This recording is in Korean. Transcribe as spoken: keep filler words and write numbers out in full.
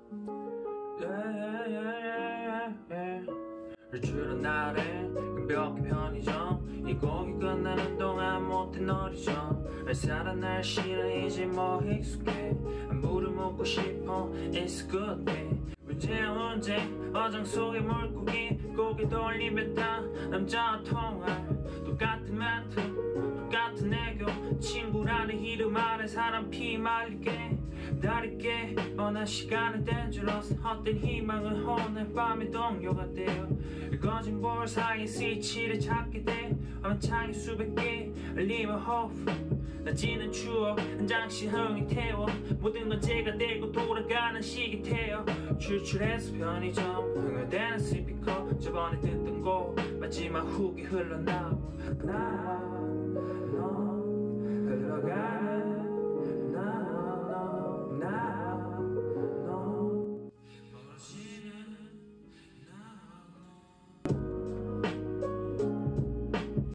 주는 날에 가볍게 편의점 이 곡이 끝나는 동안 못해 놀이죠 살아 날씨는 뭐 익숙해 물을 먹고 싶어 It's a good day 문제야 문제 어장 속의 물고기 고개 돌리겠다 남자와 통할 똑같은 멘트 똑같은 애교 친구라는 이름 아래 사람 피 말리게 기다릴게 뻔한 시간은 dangerous 헛된 희망은 오늘 밤의 동료가 돼요 꺼진 볼 사이에 스위치를 찾게 돼 화면창이 수백 개 알림은 hope 낮지는 추억 한 장씩 흥이 태워 모든 건 제가 들고 돌아가는 시기 태워 출출해서 편의점 흥얼대는 스피커 저번에 듣던 곡 마지막 훅이 흘러나와 나와 너 흘러가는